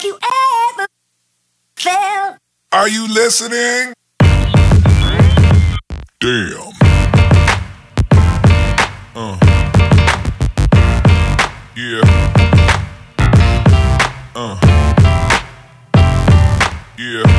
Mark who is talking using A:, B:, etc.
A: Have you ever felt?
B: Are you listening? Damn. Yeah. Yeah.